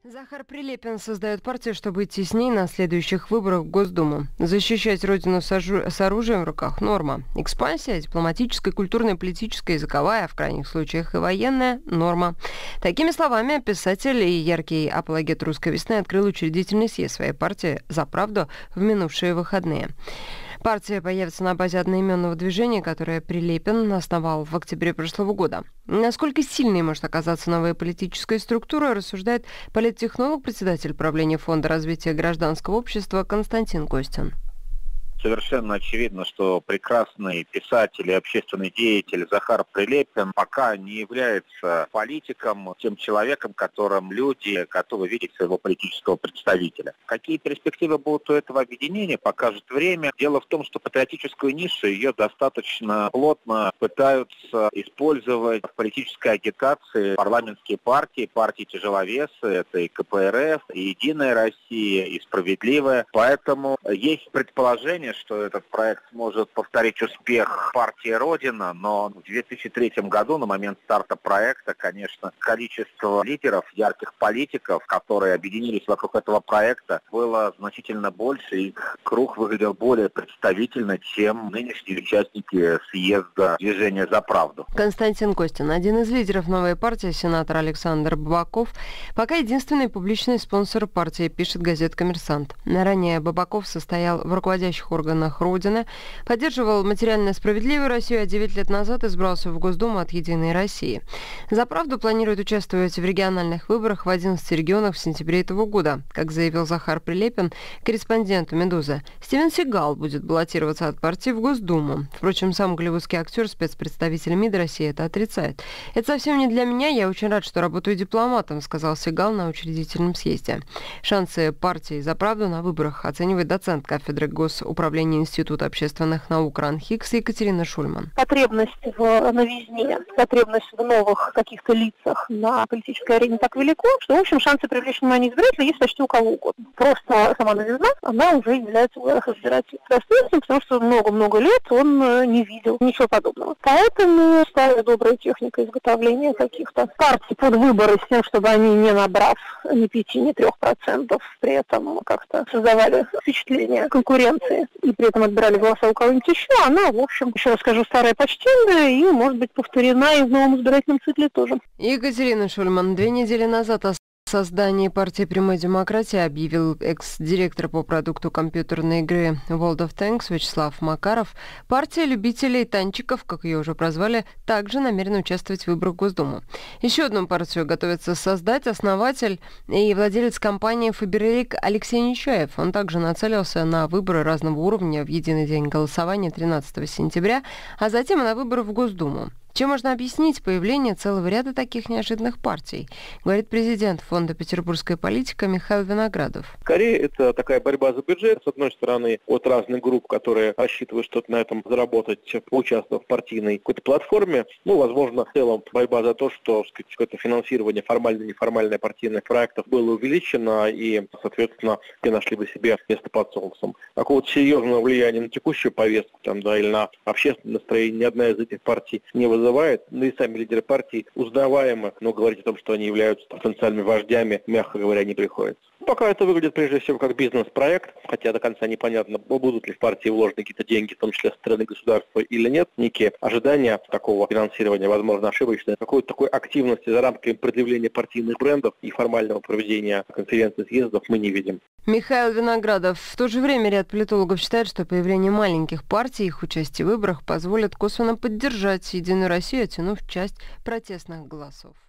Захар Прилепин создает партию, чтобы идти с ней на следующих выборах в Госдуму. Защищать родину с оружием в руках – норма. Экспансия – дипломатическая, культурная, политическая, языковая, а в крайних случаях и военная – норма. Такими словами писатель и яркий апологет русской весны открыл учредительный съезд своей партии «За правду» в минувшие выходные. Партия появится на базе одноименного движения, которое Прилепин основал в октябре прошлого года. Насколько сильной может оказаться новая политическая структура, рассуждает политтехнолог, председатель правления Фонда развития гражданского общества Константин Костин. Совершенно очевидно, что прекрасный писатель и общественный деятель Захар Прилепин пока не является политиком, тем человеком, которым люди готовы видеть своего политического представителя. Какие перспективы будут у этого объединения, покажет время. Дело в том, что патриотическую нишу ее достаточно плотно пытаются использовать в политической агитации парламентские партии, партии-тяжеловесы, это и КПРФ, и Единая Россия, и Справедливая. Поэтому есть предположение, что этот проект может повторить успех партии «Родина», но в 2003 году, на момент старта проекта, конечно, количество лидеров, ярких политиков, которые объединились вокруг этого проекта, было значительно больше, и круг выглядел более представительно, чем нынешние участники съезда «Движения за правду». Константин Костин, один из лидеров новой партии, сенатор Александр Бабаков, пока единственный публичный спонсор партии, пишет газета «Коммерсант». Ранее Бабаков состоял в руководящих органах Родины, поддерживал материально справедливую Россию, а 9 лет назад избрался в Госдуму от «Единой России». «За правду» планирует участвовать в региональных выборах в 11 регионах в сентябре этого года. Как заявил Захар Прилепин, корреспонденту «Медузы», Стивен Сигал будет баллотироваться от партии в Госдуму. Впрочем, сам голливудский актер, спецпредставитель МИД России, это отрицает. «Это совсем не для меня, я очень рад, что работаю дипломатом», сказал Сигал на учредительном съезде. Шансы партии «За правду» на выборах оценивает доцент кафедры госуправления Института общественных наук РАН Хикс Екатерина Шульман. Потребность в новизне, потребность в новых каких-то лицах на политической арене так велико, что, в общем, шансы привлечь внимание избирателей есть почти у кого угодно. Просто сама новизна, она уже является в глазах избирателей достоинством, потому что много-много лет он не видел ничего подобного. Поэтому старая добрая техника изготовления каких-то партий под выборы с тем, чтобы они, не набрав ни 5, ни 3%, при этом как-то создавали впечатление конкуренции и при этом отбирали голоса у кого-нибудь еще, она, в общем, еще раз скажу, старая почтенная и может быть повторена и в новом избирательном цикле тоже. Екатерина Шульман 2 недели назад о создании партии прямой демократии объявил экс-директор по продукту компьютерной игры World of Tanks Вячеслав Макаров. Партия любителей танчиков, как ее уже прозвали, также намерена участвовать в выборах в Госдуму. Еще одну партию готовится создать основатель и владелец компании «Фаберлик» Алексей Нечаев. Он также нацелился на выборы разного уровня в единый день голосования 13 сентября, а затем на выборы в Госдуму. Чем можно объяснить появление целого ряда таких неожиданных партий, говорит президент Фонда «Петербургская политика» Михаил Виноградов. Скорее, это такая борьба за бюджет. С одной стороны, от разных групп, которые рассчитывают что-то на этом заработать, поучаствовав в партийной какой-то платформе. Возможно, в целом борьба за то, что какое-то финансирование формальное-неформальное партийных проектов было увеличено и, соответственно, те нашли бы себе место под солнцем. Какого-то серьезного влияния на текущую повестку или на общественное настроение ни одна из этих партий не вызывает. И сами лидеры партий узнаваемы, но говорить о том, что они являются потенциальными вождями, мягко говоря, не приходится. Пока это выглядит прежде всего как бизнес-проект, хотя до конца непонятно, будут ли в партии вложены какие-то деньги, в том числе со стороны государства или нет. Некие ожидания такого финансирования, возможно, ошибочные. Какой-то такой активности за рамками предъявления партийных брендов и формального проведения конференций, съездов мы не видим. Михаил Виноградов. В то же время ряд политологов считает, что появление маленьких партий и их участие в выборах позволит косвенно поддержать «Единую Россию», оттянув часть протестных голосов.